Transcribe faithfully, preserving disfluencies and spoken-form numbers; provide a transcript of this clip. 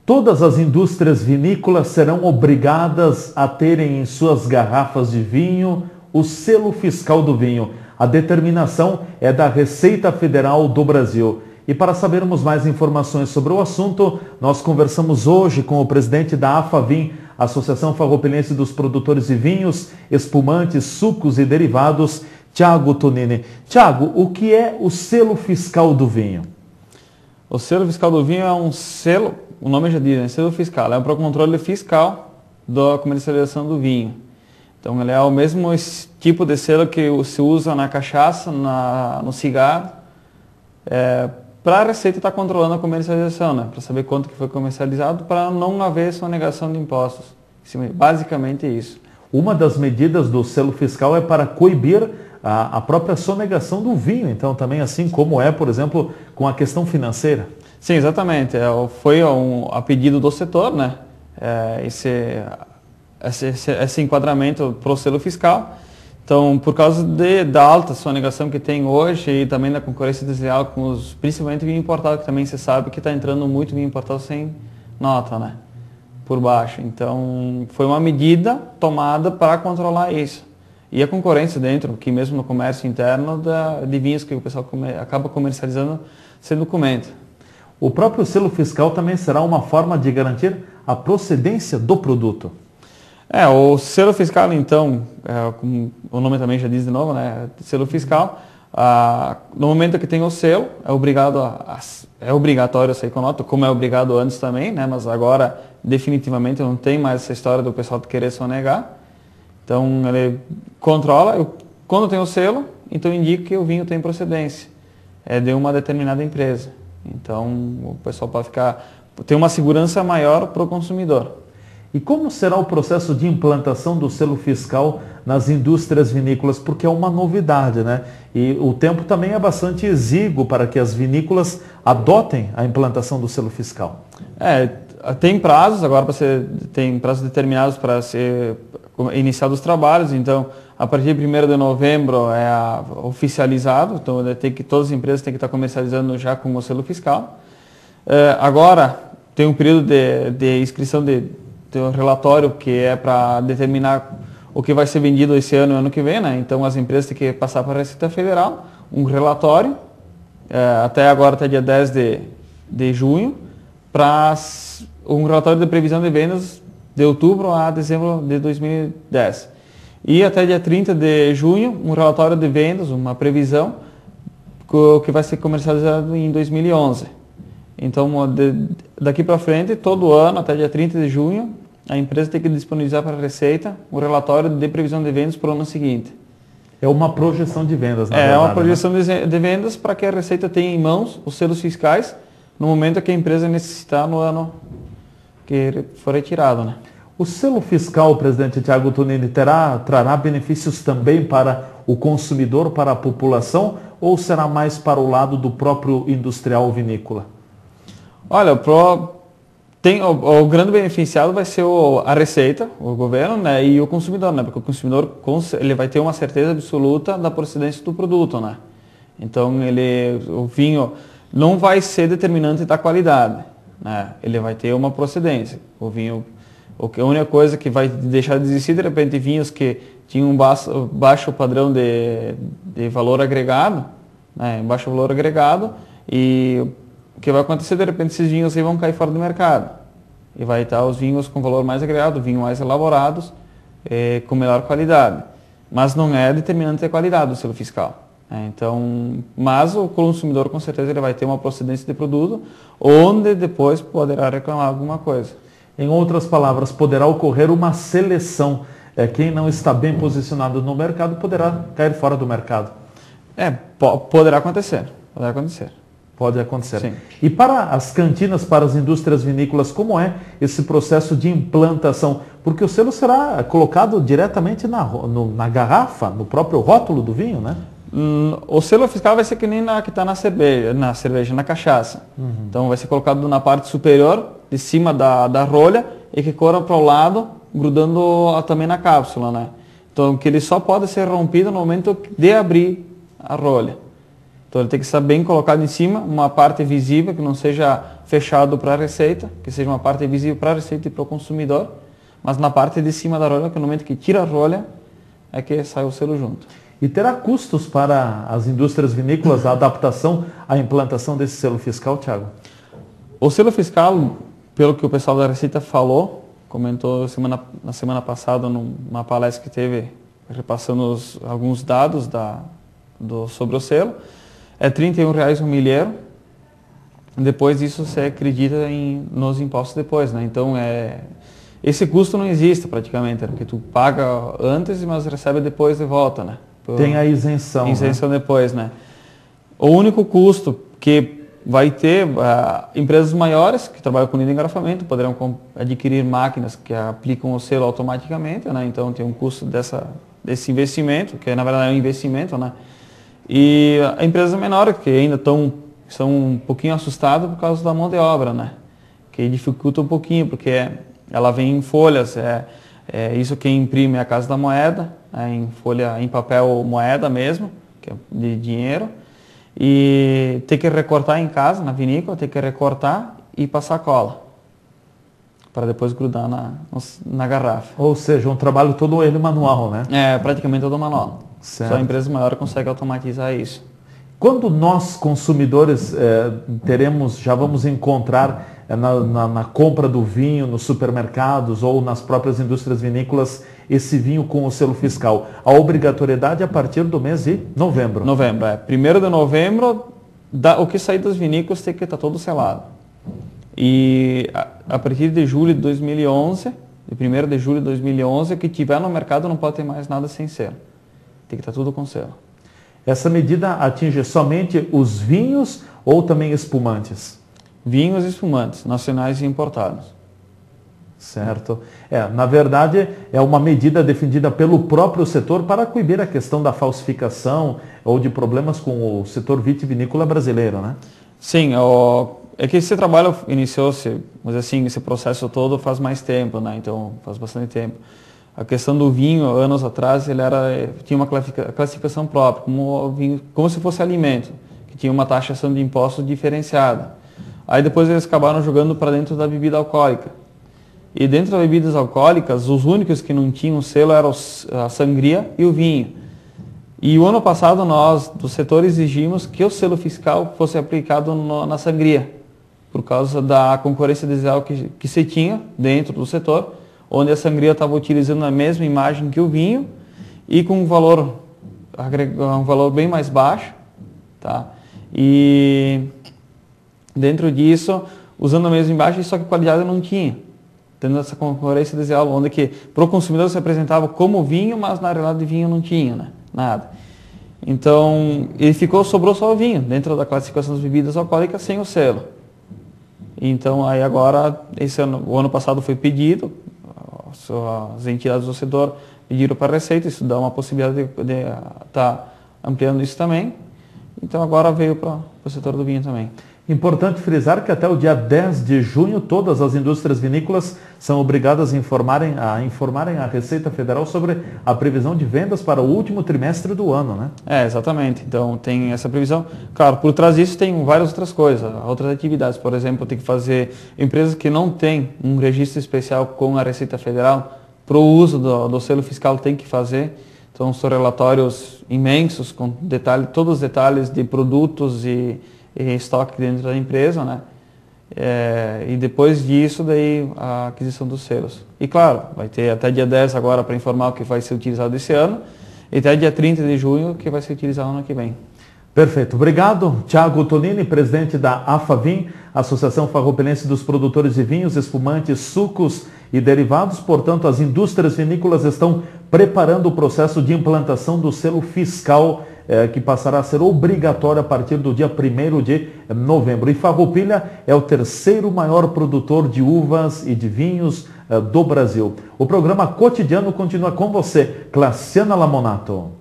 Todas as indústrias vinícolas serão obrigadas a terem em suas garrafas de vinho o selo fiscal do vinho. A determinação é da Receita Federal do Brasil. E para sabermos mais informações sobre o assunto, nós conversamos hoje com o presidente da AFAVIN, Associação Farroupilhense dos Produtores de Vinhos, Espumantes, Sucos e Derivados, Thiago Tonini. Thiago, o que é o selo fiscal do vinho? O selo fiscal do vinho é um selo, o nome já diz, né? Selo fiscal, é para o controle fiscal da comercialização do vinho. Então ele é o mesmo tipo de selo que se usa na cachaça, na, no cigarro, é, para a Receita estar controlando a comercialização, né? Para saber quanto que foi comercializado, para não haver sonegação de impostos. Basicamente isso. Uma das medidas do selo fiscal é para coibir a, a própria sonegação do vinho, então também assim como é, por exemplo, com a questão financeira. Sim, exatamente. É, foi um, a pedido do setor, né? É, esse, esse, esse, esse enquadramento para o selo fiscal. Então, por causa de, da alta sonegação que tem hoje e também da concorrência desleal com os, principalmente vinho importado, que também você sabe que está entrando muito vinho importado sem nota, né? Por baixo. Então, foi uma medida tomada para controlar isso. E a concorrência dentro, que mesmo no comércio interno, da, de vinhos que o pessoal come, acaba comercializando sem documento. O próprio selo fiscal também será uma forma de garantir a procedência do produto. É, o selo fiscal, então, é, como o nome também já diz de novo, né? Selo fiscal, ah, no momento que tem o selo, é obrigado a, a, é obrigatório sair com nota, como é obrigado antes também, né? Mas agora definitivamente não tem mais essa história do pessoal querer sonegar. Então ele controla, eu, quando tem o selo, então indica que o vinho tem procedência, é de uma determinada empresa. Então o pessoal pode ficar, tem uma segurança maior para o consumidor. E como será o processo de implantação do selo fiscal nas indústrias vinícolas? Porque é uma novidade, né? E o tempo também é bastante exíguo para que as vinícolas adotem a implantação do selo fiscal. É, tem prazos, agora para ser, tem prazos determinados para ser iniciado os trabalhos, então a partir de primeiro de novembro é a, oficializado, então tem que, todas as empresas têm que estar comercializando já com o selo fiscal. É, agora tem um período de, de inscrição de tem um relatório que é para determinar o que vai ser vendido esse ano e ano que vem, né? Então as empresas têm que passar para a Receita Federal um relatório, é, até agora, até dia dez de, de junho, para um relatório de previsão de vendas de outubro a dezembro de dois mil e dez. E até dia trinta de junho, um relatório de vendas, uma previsão, que vai ser comercializado em dois mil e onze. Então, de, daqui para frente, todo ano, até dia trinta de junho, a empresa tem que disponibilizar para a Receita o relatório de previsão de vendas para o ano seguinte. É uma projeção de vendas, na É verdade, uma projeção né? de, de vendas para que a Receita tenha em mãos os selos fiscais no momento que a empresa necessitar no ano que for retirado, né? O selo fiscal, presidente Thiago Tonini, terá, trará benefícios também para o consumidor, para a população, ou será mais para o lado do próprio industrial vinícola? Olha, pro, tem, o, o grande beneficiado vai ser o, a Receita, o governo, né, e o consumidor, né, porque o consumidor ele vai ter uma certeza absoluta da procedência do produto, né. Então ele, o vinho não vai ser determinante da qualidade, né, ele vai ter uma procedência. O vinho, a única coisa que vai deixar de existir de repente vinhos que tinham um baixo, baixo padrão de, de valor agregado, né, baixo valor agregado, e o que vai acontecer, de repente, esses vinhos aí vão cair fora do mercado. E vai estar os vinhos com valor mais agregado, vinhos mais elaborados, eh, com melhor qualidade. Mas não é determinante a qualidade do selo fiscal. Né? Então, mas o consumidor, com certeza, ele vai ter uma procedência de produto, onde depois poderá reclamar alguma coisa. Em outras palavras, poderá ocorrer uma seleção. É, quem não está bem posicionado no mercado poderá cair fora do mercado. É, po poderá acontecer. Poderá acontecer. Pode acontecer. Sim. E para as cantinas, para as indústrias vinícolas, como é esse processo de implantação? Porque o selo será colocado diretamente na, no, na garrafa, no próprio rótulo do vinho, né? Hum, o selo fiscal vai ser que nem na, que está na cerveja, na cerveja, na cachaça. Uhum. Então vai ser colocado na parte superior, de cima da, da rolha, e que corra para o lado, grudando também na cápsula, né? Então que ele só pode ser rompido no momento de abrir a rolha. Então ele tem que estar bem colocado em cima, uma parte visível, que não seja fechado para a receita, que seja uma parte visível para a receita e para o consumidor, mas na parte de cima da rolha, que no momento que tira a rolha, é que sai o selo junto. E terá custos para as indústrias vinícolas a adaptação à implantação desse selo fiscal, Thiago? O selo fiscal, pelo que o pessoal da Receita falou, comentou semana, na semana passada numa palestra que teve, repassando os, alguns dados da, do, sobre o selo, é trinta e um reais um milheiro. Depois disso você acredita em, nos impostos depois, né? Então é, esse custo não existe praticamente, porque tu paga antes, mas recebe depois de volta, né? Por, Tem a isenção. Isenção, né? Depois, né? O único custo que vai ter, uh, empresas maiores que trabalham com linha de engarrafamento poderão adquirir máquinas que aplicam o selo automaticamente, né? Então tem um custo dessa, desse investimento, que na verdade é um investimento, né? E empresas menores que ainda estão são um pouquinho assustadas por causa da mão de obra, né? Que dificulta um pouquinho, porque ela vem em folhas, é, é isso que imprime é a Casa da Moeda, é, em folha, em papel moeda mesmo, que é de dinheiro, e tem que recortar em casa, na vinícola, tem que recortar e passar cola, para depois grudar na, na garrafa. Ou seja, um trabalho todo ele manual, né? É, praticamente todo manual. Certo. Só a empresa maior consegue automatizar isso. Quando nós, consumidores, eh, teremos, já vamos encontrar eh, na, na, na compra do vinho, nos supermercados ou nas próprias indústrias vinícolas, esse vinho com o selo fiscal, a obrigatoriedade é a partir do mês de novembro. Novembro, é. Primeiro de novembro, da, o que sair das vinícolas tem que estar todo selado. E a, a partir de julho de dois mil e onze, de primeiro de julho de dois mil e onze, o que tiver no mercado não pode ter mais nada sem selo. Tem que estar tudo com selo. Essa medida atinge somente os vinhos ou também espumantes? Vinhos e espumantes, nacionais e importados. Certo. É, na verdade, é uma medida defendida pelo próprio setor para coibir a questão da falsificação ou de problemas com o setor vitivinícola brasileiro, né? Sim, o, é que esse trabalho iniciou-se, mas assim, esse processo todo faz mais tempo, né? Então, faz bastante tempo. A questão do vinho, anos atrás, ele era, tinha uma classificação própria, como, vinho, como se fosse alimento, que tinha uma taxação de impostos diferenciada. Aí depois eles acabaram jogando para dentro da bebida alcoólica. E dentro das bebidas alcoólicas, os únicos que não tinham selo eram a sangria e o vinho. E o ano passado nós, do setor, exigimos que o selo fiscal fosse aplicado no, na sangria, por causa da concorrência desleal que, que se tinha dentro do setor, onde a sangria estava utilizando a mesma imagem que o vinho e com um valor, um valor bem mais baixo, tá? E dentro disso, usando a mesma imagem, só que a qualidade não tinha, tendo essa concorrência desleal, onde que para o consumidor se apresentava como vinho, mas na realidade vinho não tinha, né? Nada. Então, ele ficou, sobrou só o vinho, dentro da classificação das bebidas alcoólicas, sem o selo. Então, aí agora, esse ano, o ano passado foi pedido, as entidades do setor pediram para a Receita, isso dá uma possibilidade de estar tá ampliando isso também. Então agora veio para o setor do vinho também. Importante frisar que até o dia dez de junho todas as indústrias vinícolas são obrigadas a informarem, a informarem a Receita Federal sobre a previsão de vendas para o último trimestre do ano, né? É, exatamente. Então tem essa previsão. Claro, por trás disso tem várias outras coisas, outras atividades. Por exemplo, tem que fazer empresas que não têm um registro especial com a Receita Federal, para o uso do, do selo fiscal tem que fazer. Então são relatórios imensos, com detalhe, todos os detalhes de produtos e e estoque dentro da empresa, né? É, e depois disso, daí a aquisição dos selos. E claro, vai ter até dia dez agora para informar o que vai ser utilizado esse ano, e até dia trinta de junho que vai ser utilizado no ano que vem. Perfeito. Obrigado, Thiago Tonini, presidente da AFAVIN, Associação Farroupelense dos Produtores de Vinhos, Espumantes, Sucos e Derivados. Portanto, as indústrias vinícolas estão preparando o processo de implantação do selo fiscal, eh, que passará a ser obrigatório a partir do dia primeiro de novembro. E Farroupilha é o terceiro maior produtor de uvas e de vinhos eh, do Brasil. O programa Cotidiano continua com você, Claciana Lamonato.